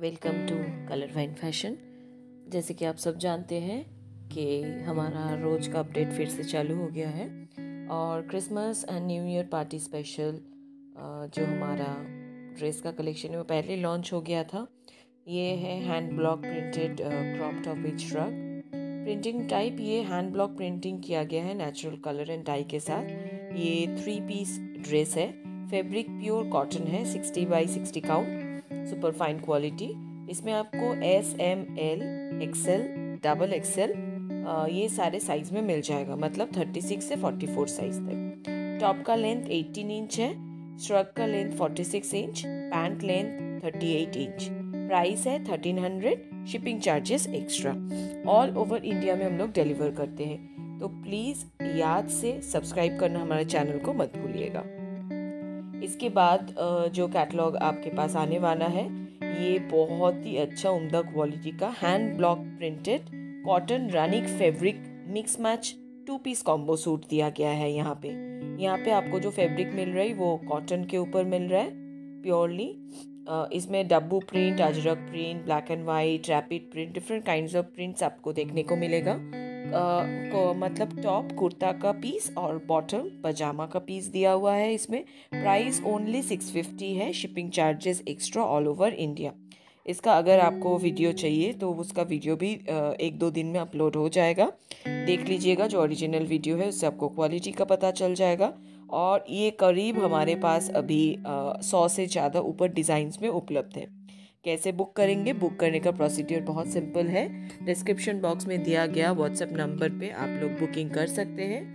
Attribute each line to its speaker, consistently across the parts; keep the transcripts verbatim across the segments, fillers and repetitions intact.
Speaker 1: Welcome to Colour Wine Fashion. जैसे कि आप सब जानते हैं कि हमारा रोज़ का अपडेट फिर से चालू हो गया है और Christmas and new year party special जो हमारा ड्रेस का कलेक्शन है वो पहले लॉन्च हो गया था। ये है hand block printed crop top with shrug. Printing type ये हैंड ब्लॉक प्रिंटिंग किया गया है नेचुरल कलर एंड डाई के साथ। ये थ्री पीस ड्रेस है। फैब्रिक प्योर कॉटन है, sixty by sixty count, super fine quality. इसमें आपको S M L XL double XL ये सारे साइज में मिल जाएगा, मतलब थर्टी सिक्स से फोर्टी फोर साइज तक। टॉप का लेंथ एटीन इंच है, श्रग का length forty six inch, pant length thirty eight inch. Price है thirteen hundred, shipping charges extra. All over India में हम लोग डिलीवर करते हैं, तो प्लीज़ याद से सब्सक्राइब करना हमारे चैनल को मत भूलिएगा। इसके बाद जो कैटलॉग आपके पास आने वाला है ये बहुत ही अच्छा उम्दा क्वालिटी का हैंड ब्लॉक प्रिंटेड कॉटन रनिक fabric mix match two piece combo suit दिया गया है। यहाँ पे यहाँ पे आपको जो फैब्रिक मिल रहा है वो कॉटन के ऊपर मिल रहा है प्योरली। इसमें Dabu print, Ajrak print, black and white, rapid print, different kinds of prints आपको देखने को मिलेगा। Uh, को मतलब टॉप कुर्ता का पीस और बॉटम पजामा का पीस दिया हुआ है। इसमें प्राइस ओनली सिक्स फिफ्टी है, shipping charges extra all over India. इसका अगर आपको वीडियो चाहिए तो उसका वीडियो भी uh, एक दो दिन में अपलोड हो जाएगा, देख लीजिएगा। जो ओरिजिनल वीडियो है उससे आपको क्वालिटी का पता चल जाएगा। और ये करीब हमारे पास अभी सौ से ज़्यादा ऊपर डिज़ाइंस में उपलब्ध है। कैसे बुक करेंगे? बुक करने का प्रोसीजर बहुत सिंपल है। डिस्क्रिप्शन बॉक्स में दिया गया व्हाट्सएप नंबर पे आप लोग बुकिंग कर सकते हैं।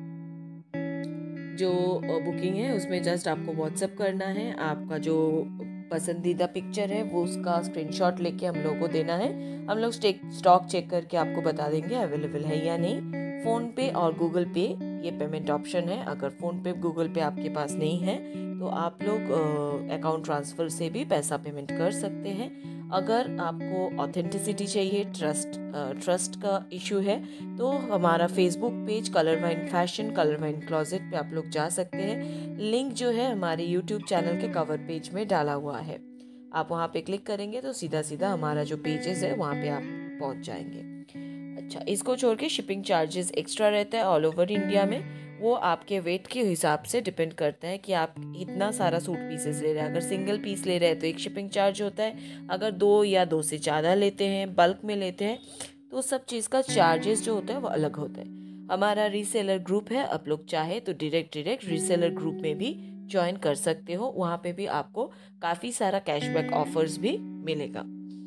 Speaker 1: जो बुकिंग है उसमें जस्ट आपको व्हाट्सएप करना है, आपका जो पसंदीदा पिक्चर है वो उसका स्क्रीनशॉट लेके हम लोग को देना है। हम लोग स्टॉक चेक करके आपको बता देंगे अवेलेबल है या नहीं। फ़ोन पे और गूगल पे ये पेमेंट ऑप्शन है। अगर फ़ोन पे गूगल पे आपके पास नहीं है तो आप लोग अकाउंट ट्रांसफ़र से भी पैसा पेमेंट कर सकते हैं। अगर आपको ऑथेंटिसिटी चाहिए, ट्रस्ट ट्रस्ट का इशू है, तो हमारा Facebook page Colour Wine Fashion, Colour Wine Closet पे आप लोग जा सकते हैं। लिंक जो है हमारे यूट्यूब चैनल के कवर पेज में डाला हुआ है। आप वहाँ पे क्लिक करेंगे तो सीधा सीधा हमारा जो पेजेस है वहाँ पे आप पहुँच जाएंगे। अच्छा, इसको छोड़ के शिपिंग चार्जेस एक्स्ट्रा रहता है ऑल ओवर इंडिया में। वो आपके वेट के हिसाब से डिपेंड करता है कि आप इतना सारा सूट पीसेस ले रहे हैं। अगर सिंगल पीस ले रहे हैं तो एक शिपिंग चार्ज होता है, अगर दो या दो से ज़्यादा लेते हैं, बल्क में लेते हैं, तो सब चीज़ का चार्जेस जो होता है वो अलग होता है। हमारा रीसेलर ग्रुप है, आप लोग चाहे तो डायरेक्ट डायरेक्ट रीसेलर ग्रुप में भी ज्वाइन कर सकते हो। वहाँ पे भी आपको काफ़ी सारा कैशबैक ऑफर्स भी मिलेगा।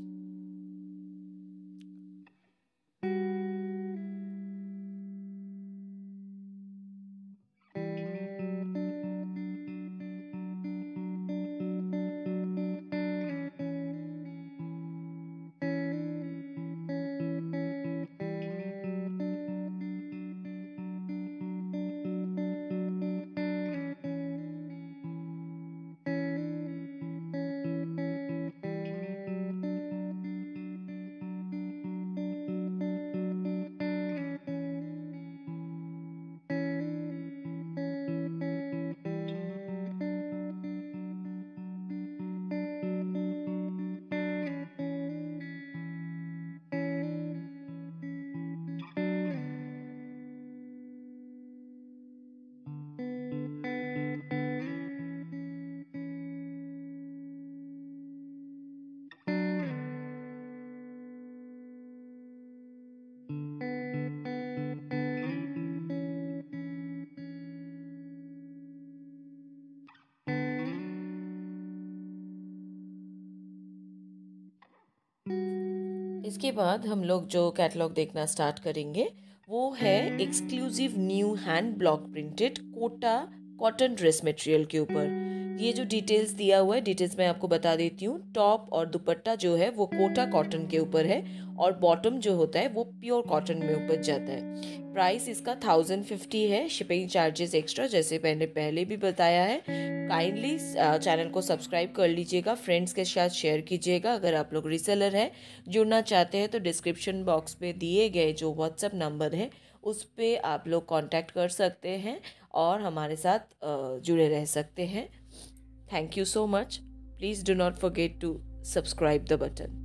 Speaker 1: इसके बाद हम लोग जो कैटलॉग देखना स्टार्ट करेंगे वो है exclusive new hand block printed Kota cotton dress material के ऊपर। ये जो डिटेल्स दिया हुआ है, डिटेल्स मैं आपको बता देती हूँ। टॉप और दुपट्टा जो है वो कोटा कॉटन के ऊपर है और बॉटम जो होता है वो प्योर कॉटन में ऊपर जाता है। प्राइस इसका थाउजेंड फिफ्टी है, शिपिंग चार्जेस एक्स्ट्रा, जैसे मैंने पहले भी बताया है। काइंडली चैनल को सब्सक्राइब कर लीजिएगा, फ्रेंड्स के साथ शेयर कीजिएगा। अगर आप लोग रीसेलर हैं, जुड़ना चाहते हैं, तो डिस्क्रिप्शन बॉक्स पे दिए गए जो व्हाट्सएप नंबर है उस पर आप लोग कांटेक्ट कर सकते हैं और हमारे साथ जुड़े रह सकते हैं। Thank you so much. Please do not forget to subscribe the button.